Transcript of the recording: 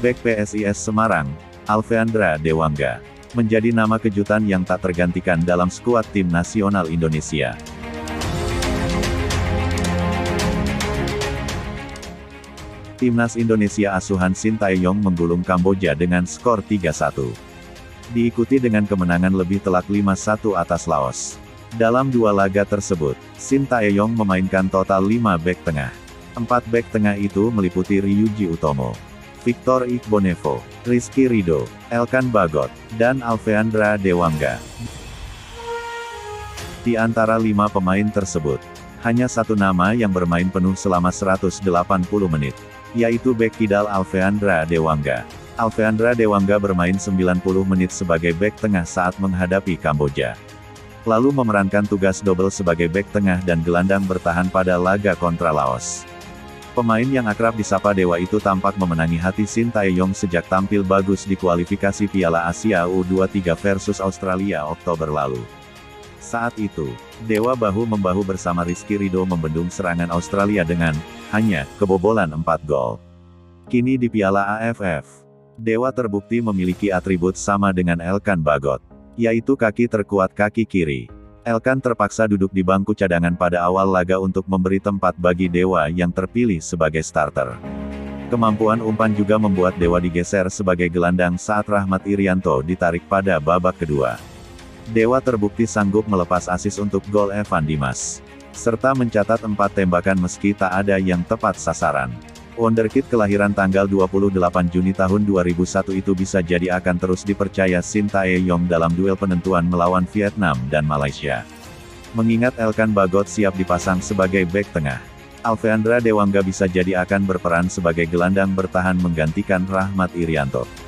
Bek PSIS Semarang, Alveandra Dewangga, menjadi nama kejutan yang tak tergantikan dalam skuad tim nasional Indonesia. Timnas Indonesia asuhan Shin Tae-yong menggulung Kamboja dengan skor 3-1. Diikuti dengan kemenangan lebih telak 5-1 atas Laos. Dalam dua laga tersebut, Shin Tae-yong memainkan total 5 bek tengah. 4 bek tengah itu meliputi Ryuji Utomo, Victor Ikhbonevo, Rizky Ridho, Elkan Bagot, dan Alveandra Dewangga. Di antara 5 pemain tersebut, hanya satu nama yang bermain penuh selama 180 menit, yaitu bek kidal Alveandra Dewangga. Alveandra Dewangga bermain 90 menit sebagai bek tengah saat menghadapi Kamboja, lalu memerankan tugas double sebagai bek tengah dan gelandang bertahan pada laga kontra Laos. Pemain yang akrab disapa Dewa itu tampak memenangi hati Shin Tae-yong sejak tampil bagus di kualifikasi Piala Asia U23 versus Australia Oktober lalu. Saat itu, Dewa bahu-membahu bersama Rizky Ridho membendung serangan Australia dengan hanya kebobolan 4 gol. Kini di Piala AFF, Dewa terbukti memiliki atribut sama dengan Elkan Bagot, yaitu kaki terkuat kaki kiri. Elkan terpaksa duduk di bangku cadangan pada awal laga untuk memberi tempat bagi Dewa yang terpilih sebagai starter. Kemampuan umpan juga membuat Dewa digeser sebagai gelandang saat Rahmat Irianto ditarik pada babak kedua. Dewa terbukti sanggup melepas asis untuk gol Evan Dimas, serta mencatat 4 tembakan meski tak ada yang tepat sasaran. Wonderkid kelahiran tanggal 28 Juni tahun 2001 itu bisa jadi akan terus dipercaya Shin Tae-yong dalam duel penentuan melawan Vietnam dan Malaysia. Mengingat Elkan Bagot siap dipasang sebagai bek tengah, Alveandra Dewangga bisa jadi akan berperan sebagai gelandang bertahan menggantikan Rahmat Irianto.